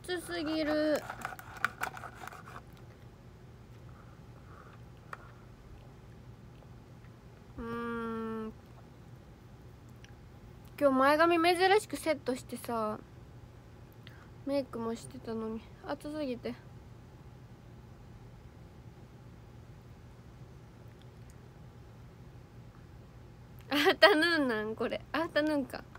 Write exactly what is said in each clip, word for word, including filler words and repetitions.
暑すぎる。うーん、今日前髪珍しくセットしてさ、メイクもしてたのに暑すぎて。アフタヌーンなんこれ。アフタヌーンか。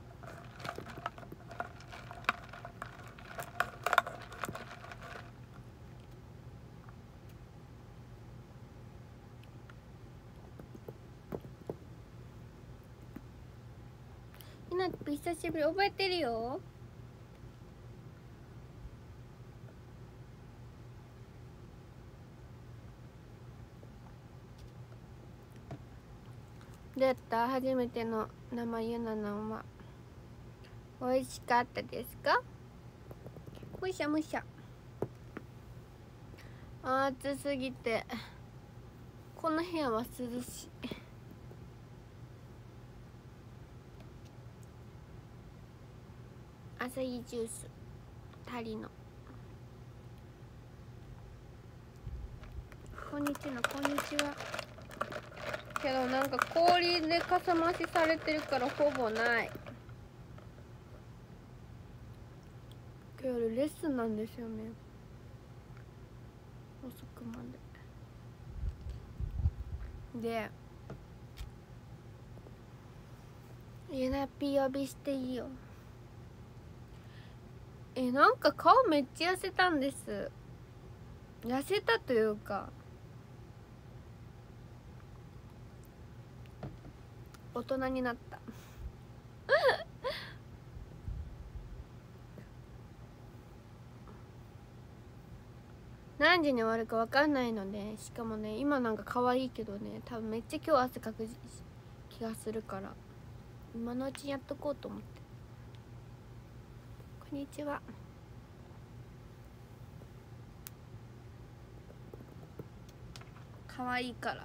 ひなっぴ久しぶり。覚えてるよ。どうやった？初めての生ゆななんは美味しかったですか？むしゃむしゃ。暑すぎてこの部屋は涼しい。アサイジュースタリの。こんにちは。こんにちは。けどなんか氷でかさ増しされてるからほぼない。今日夜レッスンなんですよね、遅くまで。でゆなぴ呼びしていいよ。え、なんか顔めっちゃ痩せたんです。痩せたというか大人になった何時に終わるか分かんないので、しかもね今なんか可愛いけどね、多分めっちゃ今日汗かく気がするから今のうちやっとこうと思って。こんにちは。可愛いから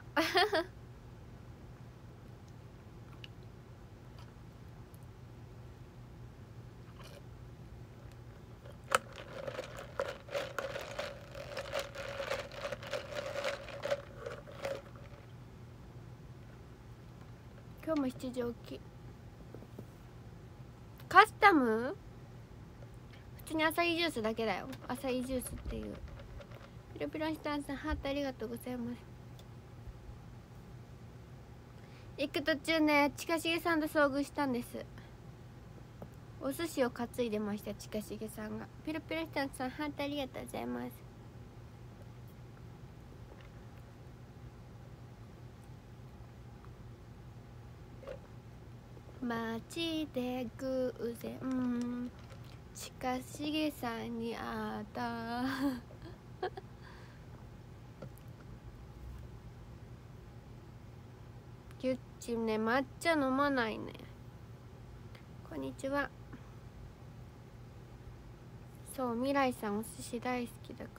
今日もしちじ起き。カスタム？普通にアサイジュースだけだよ。アサイジュースっていう。ピロピロシタンさんハートありがとうございます。行く途中ね近重さんと遭遇したんです。お寿司を担いでました、近重さんが。ピロピロシタンさんハートありがとうございます。街で偶然近重さんに会ったゆっちね抹茶飲まないね。こんにちは。そう未来さんお寿司大好きだから。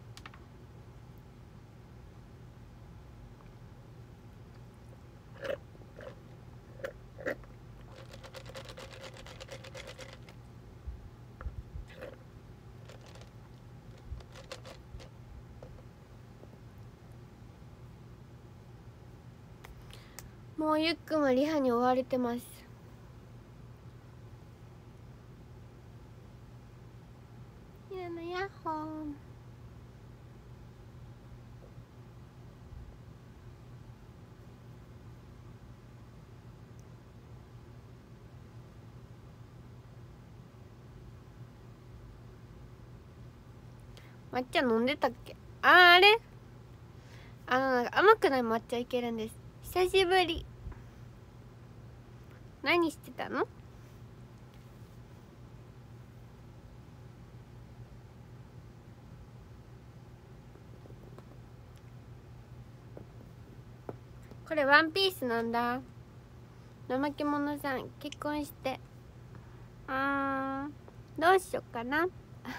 もうゆっくんはリハに追われてます。やなやっほー。抹茶飲んでたっけ？あーあれあのなんか甘くない抹茶いけるんです。久しぶり。何してたの？これワンピースなんだ。怠け者さん結婚して、あーどうしよっかな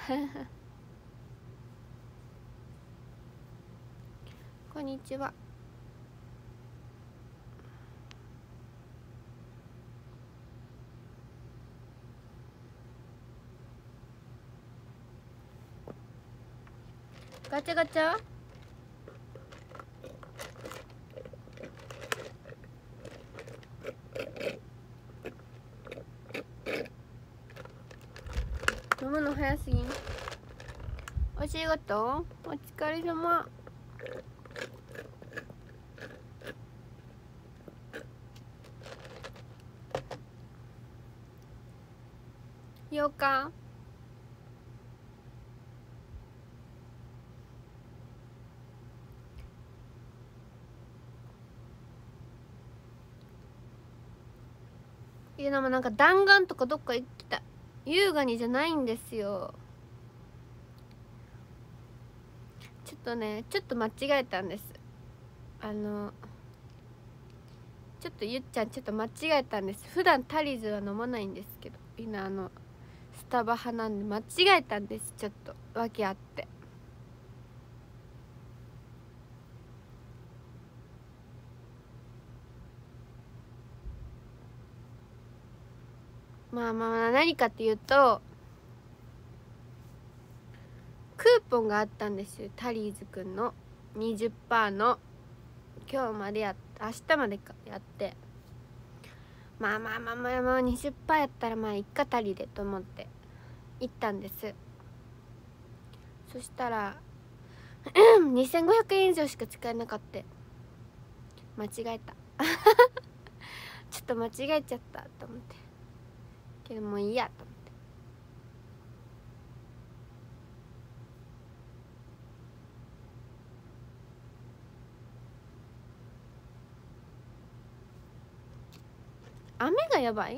こんにちは。 ガチャガチャ飲むの早すぎん。お仕事お疲れ様。ようかいやでもなんか弾丸とかどっか行きたい。優雅にじゃないんですよ。ちょっとねちょっと間違えたんです。あのちょっとゆっちゃんちょっと間違えたんです。普段タリーズは飲まないんですけど、みんなあのスタバ派なんで間違えたんです。ちょっと訳あって。まあまあ何かっていうとクーポンがあったんですよ。タリーズくんの にじゅっパーセント の今日までやっ明日までかやって、まあまあまあまあまあ にじゅっパーセント やったらまあいっかたりでと思って行ったんです。そしたらにせんごひゃくえん以上しか使えなかった。間違えたちょっと間違えちゃったと思って、けどもういいやと思って。雨がやばい。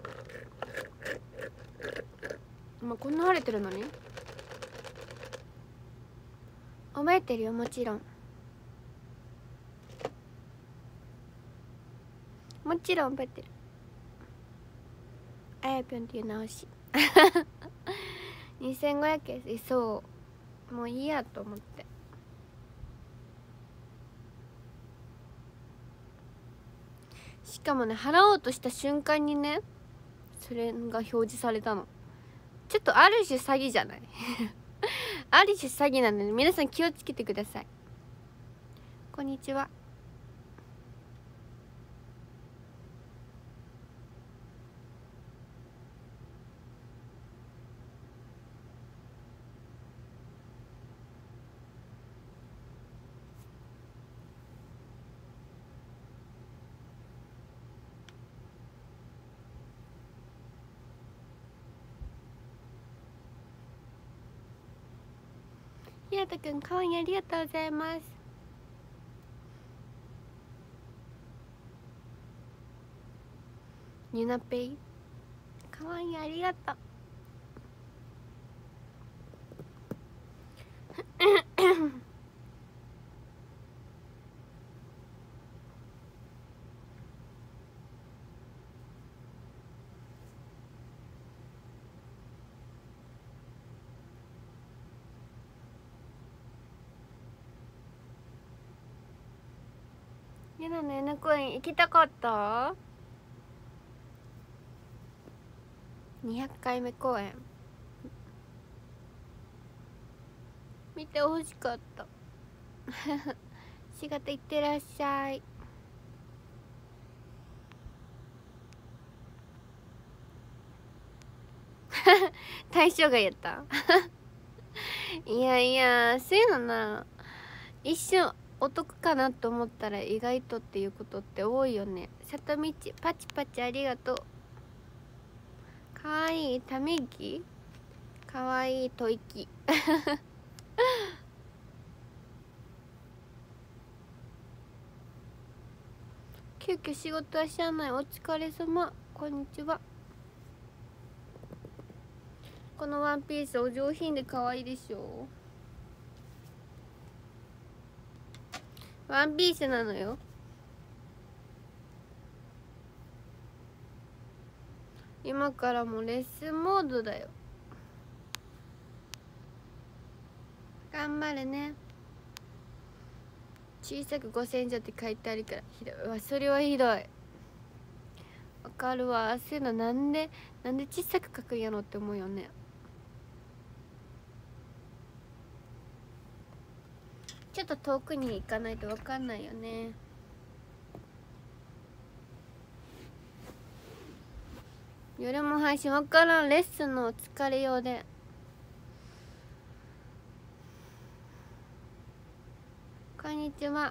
まあこんな晴れてるのに。覚えてるよもちろん。もちろん覚えてる。あやぴょんっていう直しにせんごひゃくえん。そうもういいやと思って。しかもね払おうとした瞬間にねそれが表示されたの。ちょっとある種詐欺じゃないある種詐欺なので皆さん気をつけてください。こんにちは。ひろとくんかわいいありがとうございます。ゆなぺいかわいいありがとうゆなのゆな公園行きたかった。にひゃっかいめ公演見てほしかった仕事行ってらっしゃい対象がやったいやいやそういうのな一瞬お得かなと思ったら意外とっていうことって多いよね。里道パチパチありがとう。かわいいため息かわいい吐息急遽仕事はしゃあない。お疲れ様。こんにちは。このワンピースお上品で可愛いでしょ。ワンピースなのよ。今からもレッスンモードだよ。頑張れね。小さくごせん以上って書いてあるからひどいわ。それはひどい。わかるわ。そういうのなんでなんで小さく書くんやろって思うよね。 遠くに行かないと分かんないよね。夜も配信分からん。レッスンの疲れようで。こんにちは。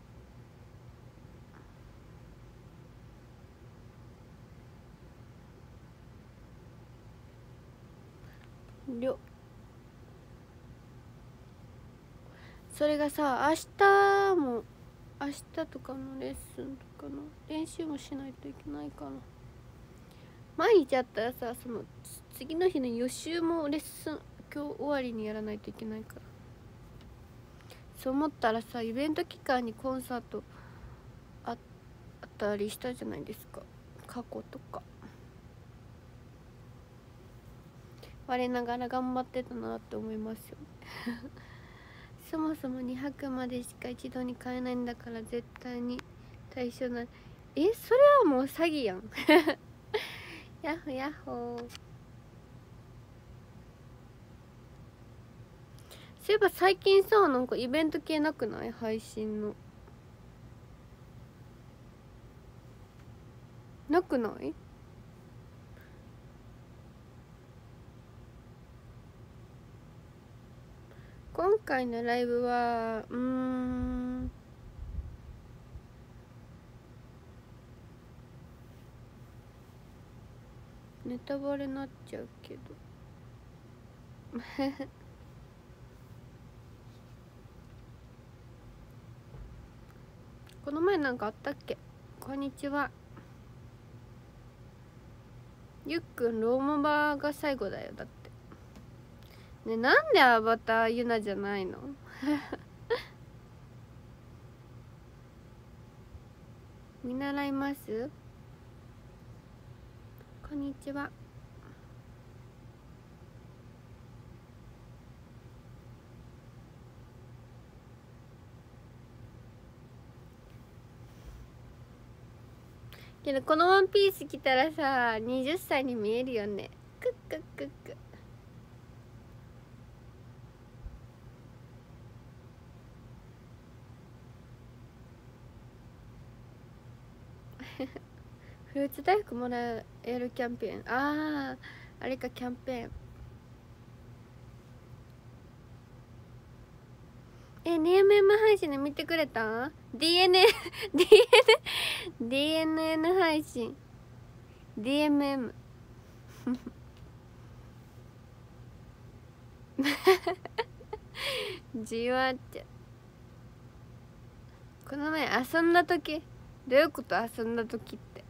りょそれがさ、明日も明日とかのレッスンとかの練習もしないといけないかな。毎日あったらさ、その次の日の予習もレッスン今日終わりにやらないといけないから。そう思ったらさ、イベント期間にコンサートあったりしたじゃないですか、過去とか。我ながら頑張ってたなって思いますよそもそもにはくまでしか一度に買えないんだから絶対に対象ない。え、それはもう詐欺やんやっほやっほ。そういえば最近さ、なんかイベント系なくない？配信のなくない？今回のライブはうーんネタバレになっちゃうけどこの前なんかあったっけ？こんにちは。ゆっくんローマバーが最後だよ。だってね。なんでアバターユナじゃないの見習います。こんにちは。けどこのワンピース着たらさ、はたちに見えるよね。クックックック。フルーツ大福もらえるキャンペーン。ああ、あれか、キャンペーン。え、ディーエムエム 配信で見てくれた？ ディーエヌエヌ ディーエヌディーエヌエヌ 配信 ディーエムエム じわって。この前遊んだ時、どういうこと？遊んだ時って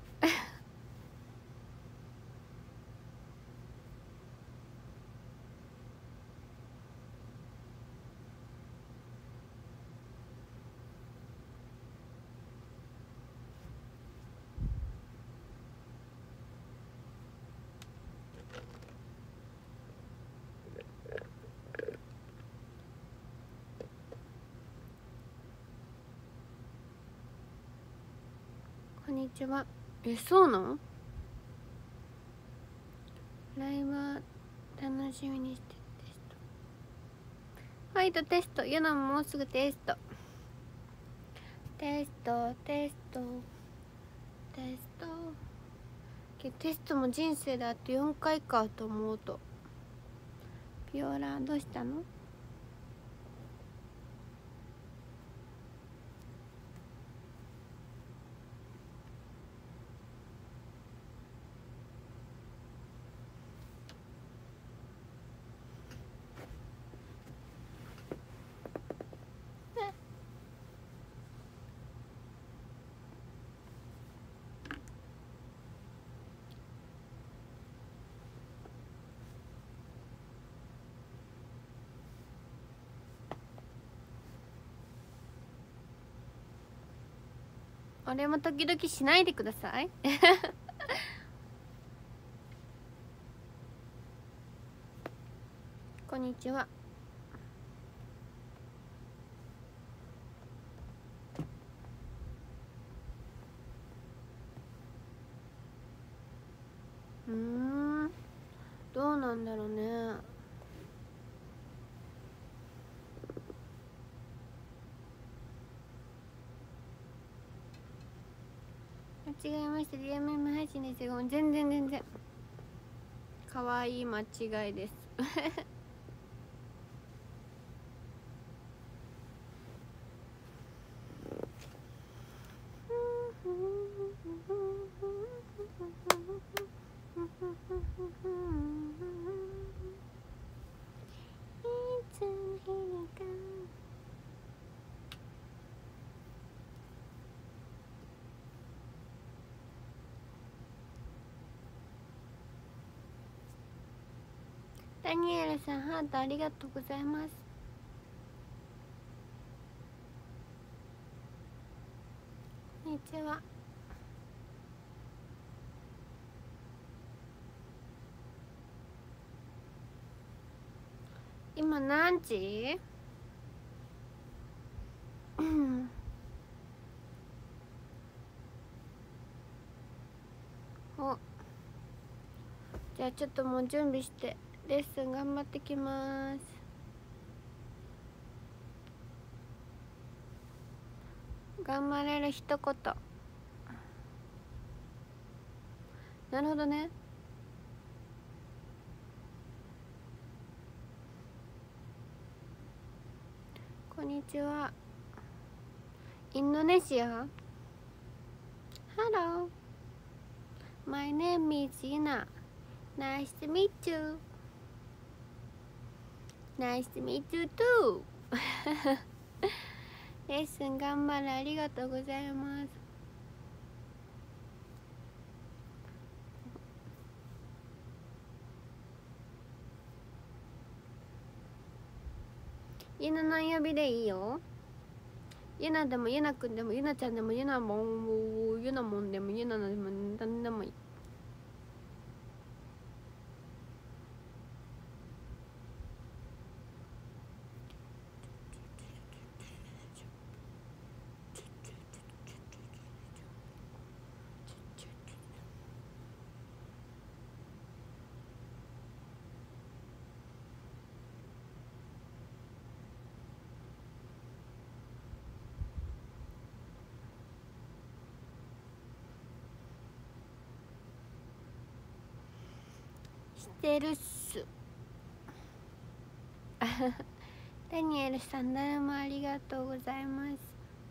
こんにちは。え、そうなん？ライブは楽しみにしてる。テスト。ファイトテスト。ユナももうすぐテスト。テストテストテスト。けテストも人生であとよんかいかと思うと。ピオラどうしたの？俺も時々しないでくださいこんにちは。うーん、どうなんだろうね。 違えました。ディアメム配信ですよ。全然全然かわいい間違いですダニエルさん、ハートありがとうございます。こんにちは。今何時？うんお、じゃあちょっともう準備してレッスン頑張ってきます。頑張れる一言。なるほどね。こんにちは。インドネシア。 Hello, my name is Ina. Nice to meet you. Nice to meet you too. レッスン頑張れ、ありがとうございます。ゆな何呼びでいいよ。ゆなでもゆなくんでもゆなちゃんでもゆなもんゆなもんでもゆなのでも何でもいい。してるっすダニエルさん、誰もありがとうございます。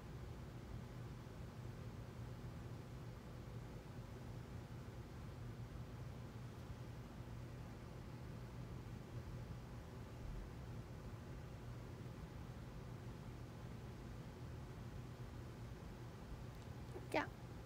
じゃあ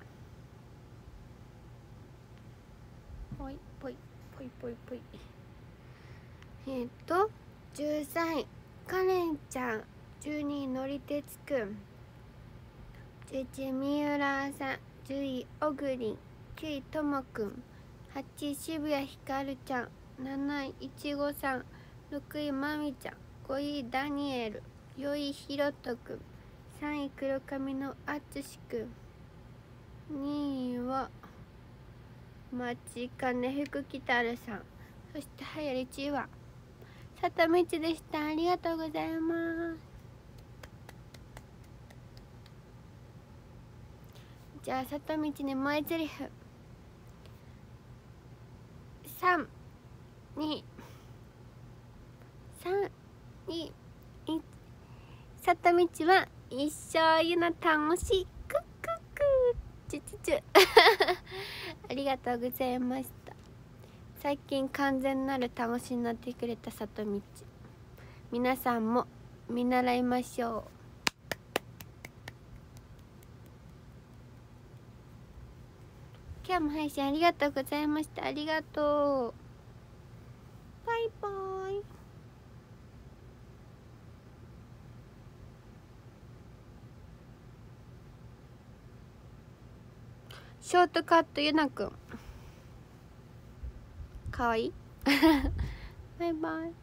ぽいぽいぽいぽいぽい。えっとじゅうさんいカレンちゃん、じゅうにいのりてつくん、じゅういちい三浦さん、じゅういおぐりん、きゅういともくん、はちい渋谷ひかるちゃん、なないいちごさん、ろくいまみちゃん、ごいダニエル、よんいひろとくん、さんい黒髪のあつしくん、にいはまちかねふくきたるさん、そしてはやりちはさとみちでした。ありがとうございます。じゃあさとみちに前ゼリフさんにさんにいちさとみちは一生ゆな楽しいクックックチュチュチュありがとうございました。最近完全なる楽しになってくれたさとみち、皆さんも見習いましょう。今日も配信ありがとうございました。ありがとう。バイバイ。ショートカットゆなくんかわいいバイバイ。